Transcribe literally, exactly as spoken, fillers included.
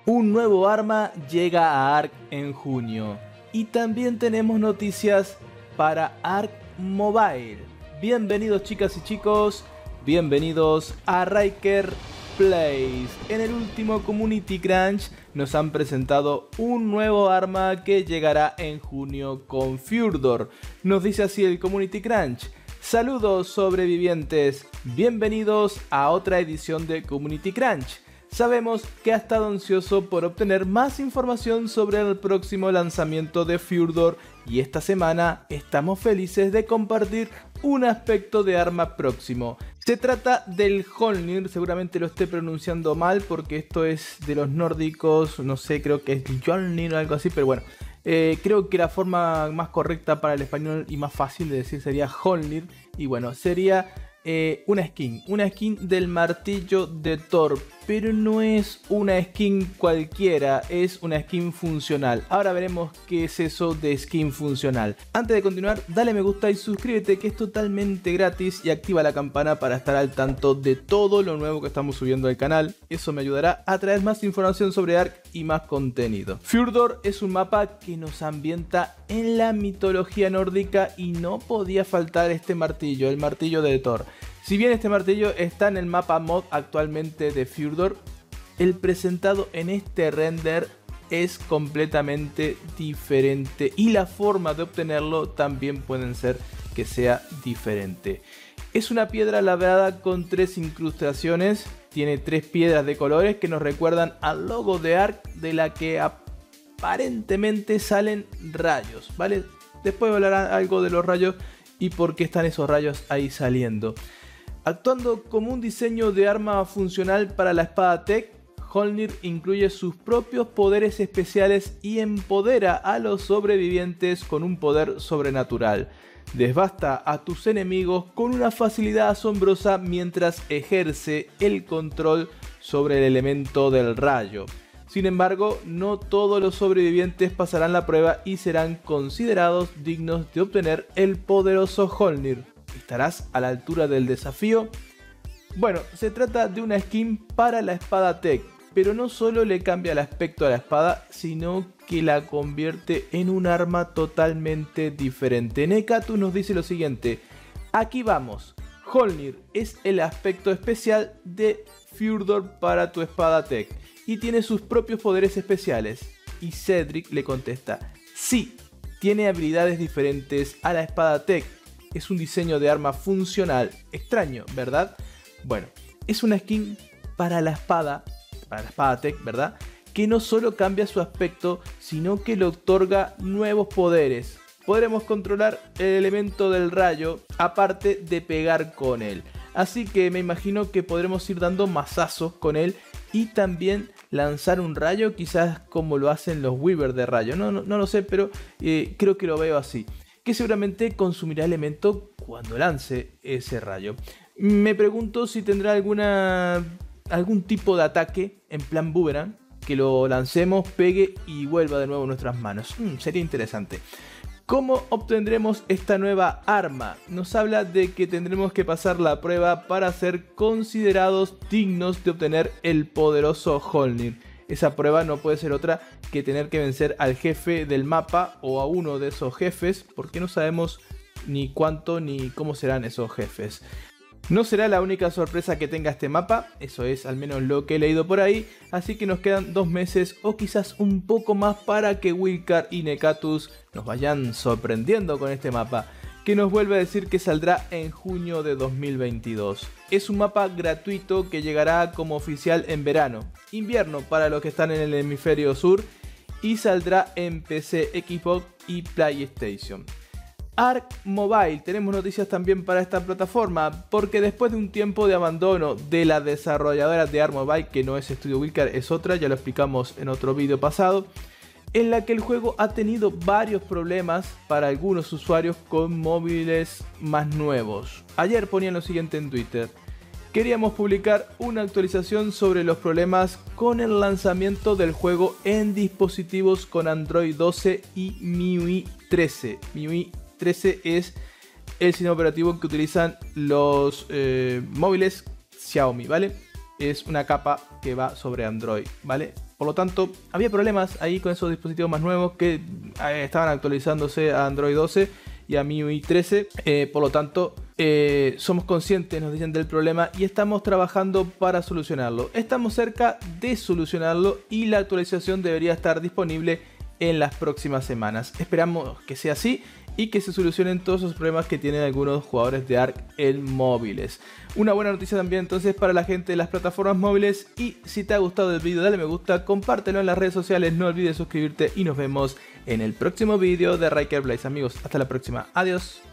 Un nuevo arma llega a Ark en junio. Y también tenemos noticias para Ark Mobile. Bienvenidos chicas y chicos, bienvenidos a Ryker Plays. En el último Community Crunch nos han presentado un nuevo arma que llegará en junio con Fjordur. Nos dice así el Community Crunch. Saludos sobrevivientes, bienvenidos a otra edición de Community Crunch. Sabemos que ha estado ansioso por obtener más información sobre el próximo lanzamiento de Fjordur y esta semana estamos felices de compartir un aspecto de arma próximo. Se trata del Mjolnir, seguramente lo esté pronunciando mal porque esto es de los nórdicos, no sé, creo que es Mjolnir o algo así, pero bueno. Eh, creo que la forma más correcta para el español y más fácil de decir sería Mjolnir. Y bueno, sería eh, una skin, una skin del martillo de Thor. Pero no es una skin cualquiera, es una skin funcional. Ahora veremos qué es eso de skin funcional. Antes de continuar, dale me gusta y suscríbete que es totalmente gratis. Y activa la campana para estar al tanto de todo lo nuevo que estamos subiendo al canal. Eso me ayudará a traer más información sobre Ark y más contenido. Fjordur es un mapa que nos ambienta en la mitología nórdica y no podía faltar este martillo, el martillo de Thor. Si bien este martillo está en el mapa mod actualmente de Fjordur, el presentado en este render es completamente diferente y la forma de obtenerlo también puede ser que sea diferente. Es una piedra labrada con tres incrustaciones, tiene tres piedras de colores que nos recuerdan al logo de Ark, de la que aparentemente salen rayos, ¿vale? Después hablará algo de los rayos y por qué están esos rayos ahí saliendo. Actuando como un diseño de arma funcional para la espada Tech, Mjolnir incluye sus propios poderes especiales y empodera a los sobrevivientes con un poder sobrenatural. Devasta a tus enemigos con una facilidad asombrosa mientras ejerce el control sobre el elemento del rayo. Sin embargo, no todos los sobrevivientes pasarán la prueba y serán considerados dignos de obtener el poderoso Mjolnir. ¿Estarás a la altura del desafío? Bueno, se trata de una skin para la espada Tech, pero no solo le cambia el aspecto a la espada, sino que la convierte en un arma totalmente diferente. Nekatus nos dice lo siguiente: aquí vamos, Mjolnir es el aspecto especial de Fjordur para tu espada Tech y tiene sus propios poderes especiales. Y Cedric le contesta: sí, tiene habilidades diferentes a la espada Tech. Es un diseño de arma funcional, extraño, ¿verdad? Bueno, es una skin para la espada, para la espada Tech, ¿verdad? Que no solo cambia su aspecto, sino que le otorga nuevos poderes. Podremos controlar el elemento del rayo, aparte de pegar con él. Así que me imagino que podremos ir dando mazazos con él y también lanzar un rayo, quizás como lo hacen los Weaver de rayo. No, no, no lo sé, pero eh, creo que lo veo así. Que seguramente consumirá elemento cuando lance ese rayo. Me pregunto si tendrá alguna algún tipo de ataque en plan boomerang, que lo lancemos, pegue y vuelva de nuevo a nuestras manos. Mm, sería interesante. ¿Cómo obtendremos esta nueva arma? Nos habla de que tendremos que pasar la prueba para ser considerados dignos de obtener el poderoso Mjolnir. Esa prueba no puede ser otra que tener que vencer al jefe del mapa o a uno de esos jefes, porque no sabemos ni cuánto ni cómo serán esos jefes. No será la única sorpresa que tenga este mapa, eso es al menos lo que he leído por ahí, así que nos quedan dos meses o quizás un poco más para que Wilcar y Nekatus nos vayan sorprendiendo con este mapa, que nos vuelve a decir que saldrá en junio de dos mil veintidós. Es un mapa gratuito que llegará como oficial en verano, invierno para los que están en el hemisferio sur, y saldrá en P C, Xbox y PlayStation. Ark Mobile, tenemos noticias también para esta plataforma, porque después de un tiempo de abandono de la desarrolladora de Ark Mobile, que no es Studio Wilcar, es otra, ya lo explicamos en otro vídeo pasado, en la que el juego ha tenido varios problemas para algunos usuarios con móviles más nuevos. Ayer ponían lo siguiente en Twitter: queríamos publicar una actualización sobre los problemas con el lanzamiento del juego en dispositivos con Android doce y M I U I trece. M I U I trece es el sistema operativo que utilizan los eh, móviles Xiaomi, ¿vale? es una capa que va sobre Android, ¿vale? Por lo tanto, había problemas ahí con esos dispositivos más nuevos que eh, estaban actualizándose a Android doce y a M I U I trece. Eh, por lo tanto, eh, somos conscientes, nos dicen, del problema y estamos trabajando para solucionarlo. Estamos cerca de solucionarlo y la actualización debería estar disponible en las próximas semanas. Esperamos que sea así y que se solucionen todos esos problemas que tienen algunos jugadores de Ark en móviles. Una buena noticia también entonces para la gente de las plataformas móviles, y si te ha gustado el video dale me gusta, compártelo en las redes sociales, no olvides suscribirte y nos vemos en el próximo video de Ryker Blaze. Amigos, hasta la próxima, adiós.